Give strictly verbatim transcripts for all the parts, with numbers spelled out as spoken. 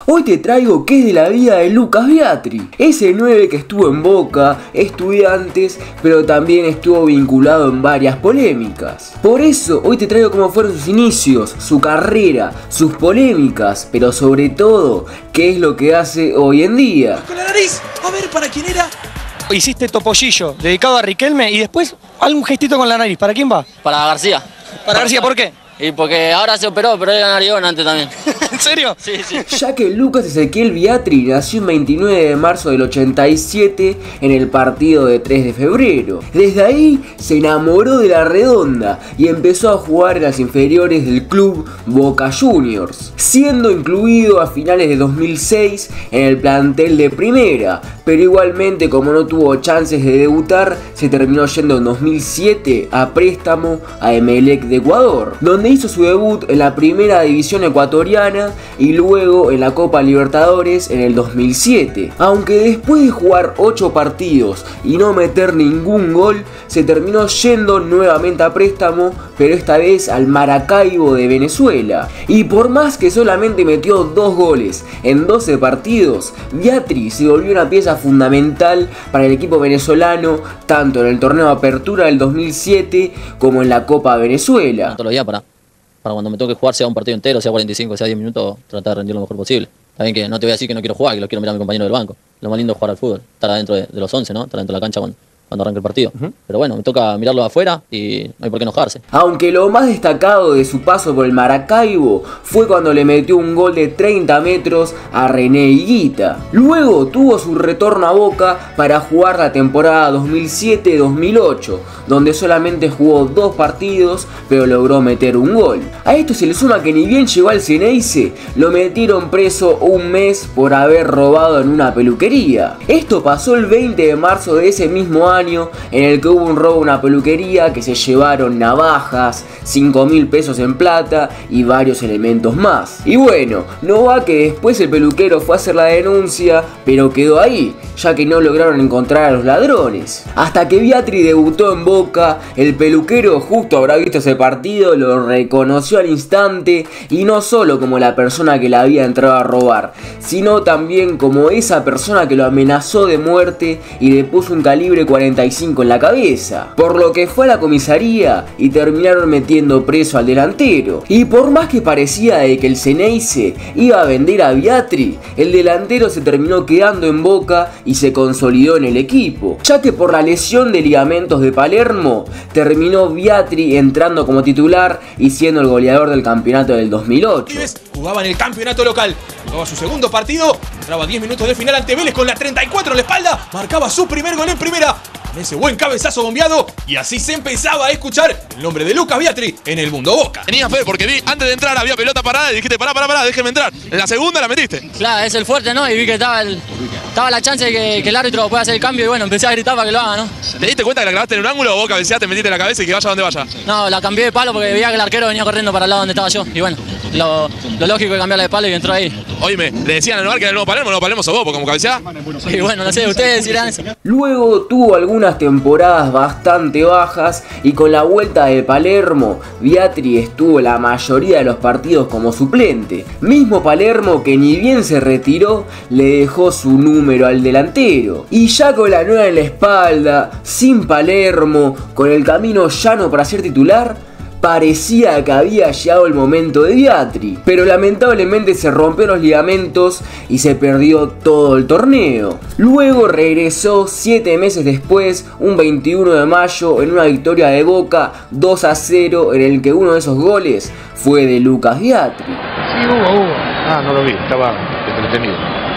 Hoy te traigo qué es de la vida de Lucas Biatri, ese nueve que estuvo en Boca, Estudiantes, pero también estuvo vinculado en varias polémicas. Por eso hoy te traigo cómo fueron sus inicios, su carrera, sus polémicas, pero sobre todo, qué es lo que hace hoy en día. Con la nariz, a ver para quién era. Hiciste topollillo, dedicado a Riquelme, y después algún gestito con la nariz. ¿Para quién va? Para García. Para García, ¿por qué? Y porque ahora se operó, pero era narigón antes también. ¿En serio? Sí, sí. Ya que Lucas Ezequiel Biatri nació el veintinueve de marzo del ochenta y siete en el partido de tres de febrero. Desde ahí se enamoró de la redonda y empezó a jugar en las inferiores del club Boca Juniors, siendo incluido a finales de dos mil seis en el plantel de primera, pero igualmente como no tuvo chances de debutar, se terminó yendo en dos mil siete a préstamo a Emelec de Ecuador, donde hizo su debut en la primera división ecuatoriana y luego en la Copa Libertadores en el dos mil siete. Aunque después de jugar ocho partidos y no meter ningún gol, se terminó yendo nuevamente a préstamo, pero esta vez al Maracaibo de Venezuela. Y por más que solamente metió dos goles en doce partidos, Biatri se volvió una pieza fundamental para el equipo venezolano, tanto en el torneo de apertura del dos mil siete como en la Copa Venezuela. Todos los días para, para cuando me toque jugar, sea un partido entero, sea cuarenta y cinco, sea diez minutos, tratar de rendir lo mejor posible. También que no te voy a decir que no quiero jugar, que lo quiero mirar a mi compañero del banco. Lo más lindo es jugar al fútbol, estar adentro de, de los once, ¿no? Estar dentro de la cancha cuando, cuando arranque el partido. Uh-huh. Pero bueno, me toca mirarlo de afuera y no hay por qué enojarse. Aunque lo más destacado de su paso por el Maracaibo fue cuando le metió un gol de treinta metros a René Higuita. Luego tuvo su retorno a Boca para jugar la temporada dos mil siete dos mil ocho, donde solamente jugó dos partidos, pero logró meter un gol. A esto se le suma que ni bien llegó al Ceneice, lo metieron preso un mes por haber robado en una peluquería. Esto pasó el veinte de marzo de ese mismo año, en el que hubo un robo a una peluquería que se llevaron navajas, cinco mil pesos en plata y varios elementos más. Y bueno, no va que después el peluquero fue a hacer la denuncia, pero quedó ahí, ya que no lograron encontrar a los ladrones. Hasta que Biatri debutó en Boca, el peluquero justo habrá visto ese partido, lo reconoció al instante, y no solo como la persona que le había entrado a robar, sino también como esa persona que lo amenazó de muerte y le puso un calibre cuarenta y cinco en la cabeza, por lo que fue a la comisaría y terminaron metiendo preso al delantero. Y por más que parecía de que el Ceneice iba a vender a Biatri, el delantero se terminó quedando en Boca y se consolidó en el equipo, ya que por la lesión de ligamentos de Palermo terminó Biatri entrando como titular y siendo el goleador del campeonato del dos mil ocho. Jugaba en el campeonato local, jugaba su segundo partido, entraba diez minutos de final ante Vélez con la treinta y cuatro en la espalda, marcaba su primer gol en primera, con ese buen cabezazo bombeado, y así se empezaba a escuchar el nombre de Lucas Biatri en el mundo Boca. Tenías fe porque vi, antes de entrar había pelota parada y dijiste pará, pará, pará, déjeme entrar. En la segunda la metiste. Claro, es el fuerte, ¿no? Y vi que estaba, el, estaba la chance de que, que el árbitro pueda hacer el cambio y bueno, empecé a gritar para que lo haga, ¿no? ¿Te diste cuenta que la clavaste en un ángulo o vos cabeceaste, metiste la cabeza y que vaya donde vaya? No, la cambié de palo porque veía que el arquero venía corriendo para el lado donde estaba yo. Y bueno, lo, lo lógico es cambiarla de palo y entró ahí. Oíme, le decían al lugar que era el nuevo Palermo, el nuevo Palermo sos vos, porque como cabeceás. Y bueno, no sé, ustedes dirán eso. Luego tuvo algunas temporadas bastante bajas y con la vuelta de Palermo, Biatri estuvo la mayoría de los partidos como suplente. Mismo Palermo que ni bien se retiró, le dejó su número al delantero. Y ya con la nueva en la espalda, sin Palermo, con el camino llano para ser titular, parecía que había llegado el momento de Biatri, pero lamentablemente se rompieron los ligamentos y se perdió todo el torneo. Luego regresó siete meses después, un veintiuno de mayo, en una victoria de Boca dos a cero, en el que uno de esos goles fue de Lucas Biatri. Sí, hubo, hubo. Ah, no lo vi, estaba entretenido.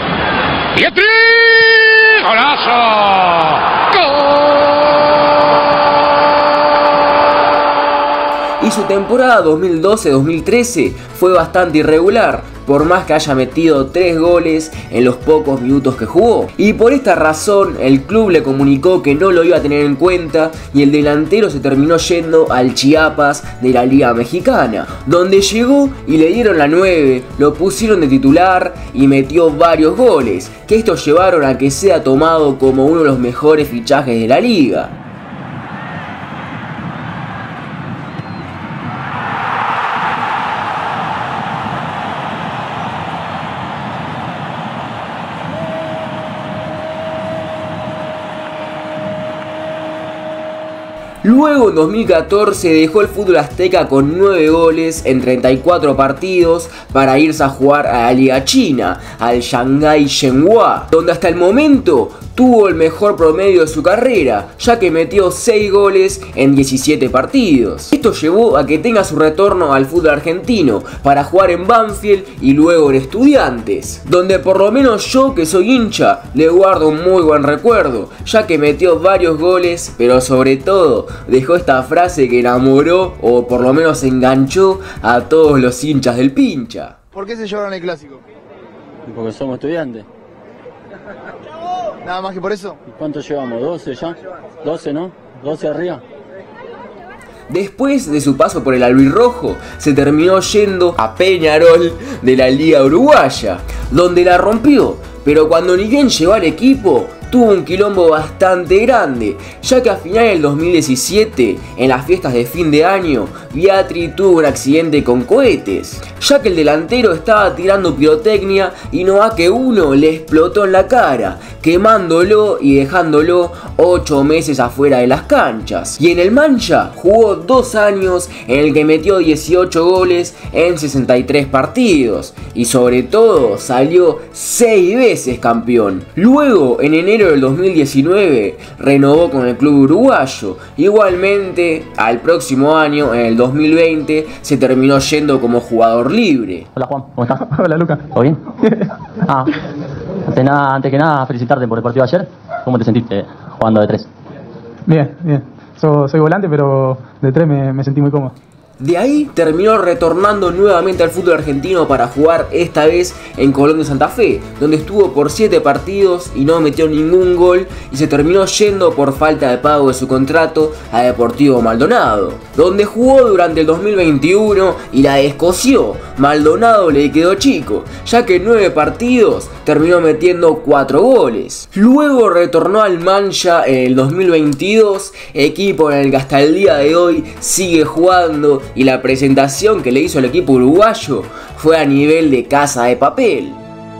¡Biatri! ¡Golazo! ¡Gol! Y su temporada dos mil doce dos mil trece fue bastante irregular, por más que haya metido tres goles en los pocos minutos que jugó. Y por esta razón el club le comunicó que no lo iba a tener en cuenta y el delantero se terminó yendo al Chiapas de la Liga Mexicana, donde llegó y le dieron la nueve, lo pusieron de titular y metió varios goles, que estos llevaron a que sea tomado como uno de los mejores fichajes de la liga. Luego en dos mil catorce dejó el fútbol azteca con nueve goles en treinta y cuatro partidos para irse a jugar a la Liga China, al Shanghai Shenhua, donde hasta el momento tuvo el mejor promedio de su carrera, ya que metió seis goles en diecisiete partidos. Esto llevó a que tenga su retorno al fútbol argentino para jugar en Banfield y luego en Estudiantes, donde por lo menos yo, que soy hincha, le guardo un muy buen recuerdo, ya que metió varios goles, pero sobre todo dejó esta frase que enamoró o por lo menos enganchó a todos los hinchas del pincha. ¿Por qué se llevaron el clásico? Porque somos estudiantes. Nada más que por eso. ¿Cuántos llevamos? ¿doce ya? ¿doce, no? ¿doce arriba? Después de su paso por el albirrojo, se terminó yendo a Peñarol de la Liga Uruguaya, donde la rompió, pero cuando ni bien llegó al equipo, tuvo un quilombo bastante grande, ya que a finales del dos mil diecisiete, en las fiestas de fin de año, Biatri tuvo un accidente con cohetes, ya que el delantero estaba tirando pirotecnia y no a que uno le explotó en la cara, quemándolo y dejándolo ocho meses afuera de las canchas. Y en el Mancha jugó dos años en el que metió dieciocho goles en sesenta y tres partidos, y sobre todo salió seis veces campeón. Luego, en enero del dos mil diecinueve, renovó con el club uruguayo. Igualmente, al próximo año, en el dos mil veinte, se terminó yendo como jugador libre. Hola Juan, ¿cómo estás? Hola Luca. ¿Todo bien? Ah, antes, nada, antes que nada, felicitarte por el partido de ayer. ¿Cómo te sentiste jugando de tres? Bien, bien. So, soy volante, pero de tres me, me sentí muy cómodo. De ahí terminó retornando nuevamente al fútbol argentino para jugar esta vez en Colón de Santa Fe, donde estuvo por siete partidos y no metió ningún gol y se terminó yendo por falta de pago de su contrato a Deportivo Maldonado, donde jugó durante el dos mil veintiuno y la descoció. Maldonado le quedó chico, ya que en nueve partidos terminó metiendo cuatro goles. Luego retornó al Mancha en el dos mil veintidós, equipo en el que hasta el día de hoy sigue jugando, y la presentación que le hizo al equipo uruguayo fue a nivel de Casa de Papel.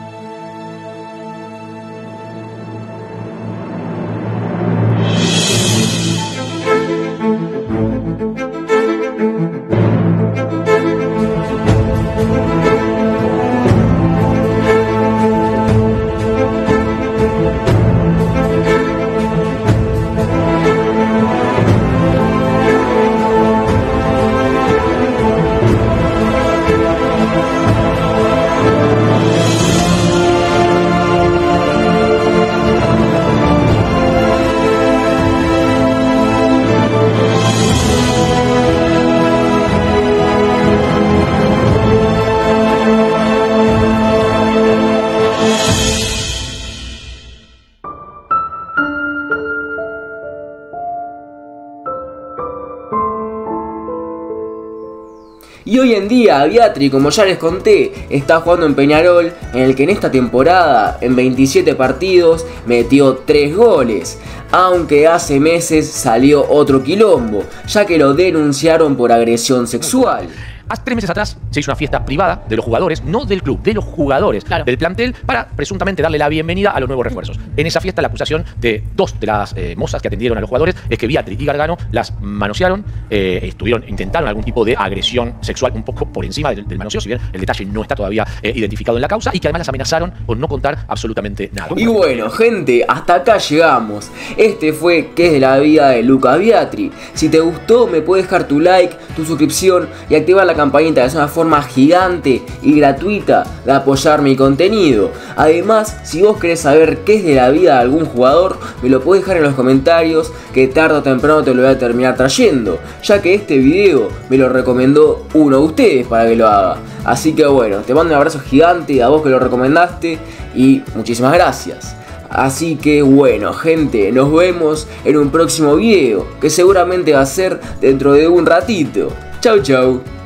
Y hoy en día Biatri, como ya les conté, está jugando en Peñarol, en el que en esta temporada, en veintisiete partidos, metió tres goles. Aunque hace meses salió otro quilombo, ya que lo denunciaron por agresión sexual. Hace tres meses atrás se hizo una fiesta privada de los jugadores, no del club, de los jugadores, claro, del plantel, para presuntamente darle la bienvenida a los nuevos refuerzos. En esa fiesta la acusación de dos de las eh, mozas que atendieron a los jugadores es que Biatri y Gargano las manosearon, eh, estuvieron, intentaron algún tipo de agresión sexual un poco por encima del, del manoseo, si bien el detalle no está todavía eh, identificado en la causa, y que además las amenazaron con no contar absolutamente nada. Y bueno, gente, hasta acá llegamos. Este fue ¿Qué es de la vida de Lucas Biatri? Si te gustó, me puedes dejar tu like, tu suscripción y activar la campanita. Es una forma gigante y gratuita de apoyar mi contenido. Además, si vos querés saber qué es de la vida de algún jugador, me lo podés dejar en los comentarios, que tarde o temprano te lo voy a terminar trayendo, ya que este video me lo recomendó uno de ustedes para que lo haga. Así que bueno, te mando un abrazo gigante a vos que lo recomendaste y muchísimas gracias. Así que bueno, gente, nos vemos en un próximo video, que seguramente va a ser dentro de un ratito. Chau chau.